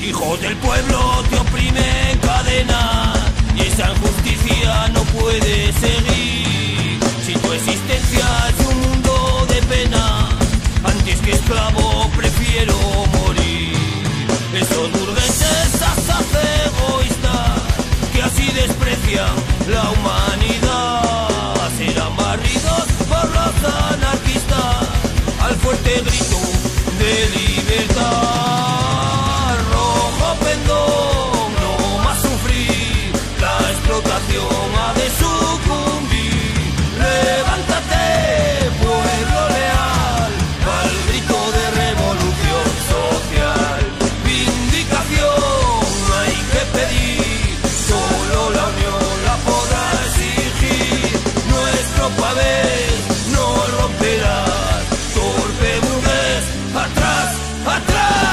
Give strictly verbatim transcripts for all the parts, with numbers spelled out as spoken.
Hijos del pueblo te oprimen cadenas y esa injusticia no puede seguir. Si tu existencia es un mundo de pena, antes que esclavo prefiero morir. Esos burgueses asaz egoístas que así desprecian la humanidad serán barridos por los anarquistas al fuerte grito de libertad. Ha de sucumbir. Levántate, pueblo leal, al grito de revolución social. Vindicación hay que pedir, solo la unión la podrá exigir. Nuestro papel no romperás, torpe burgués, atrás, atrás.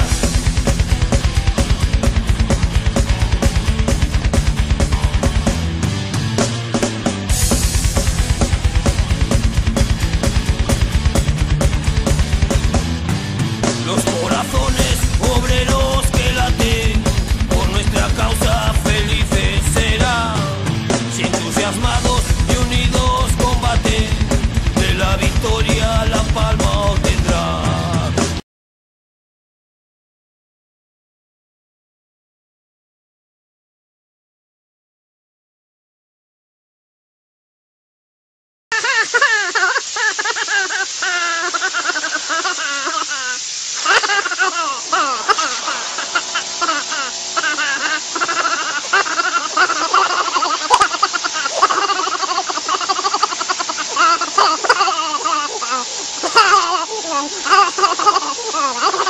Obreros que laten por nuestra causa, felices serán. Si entusiasmados y unidos combaten, de la victoria la palma obtendrán. Ha ha ha ha!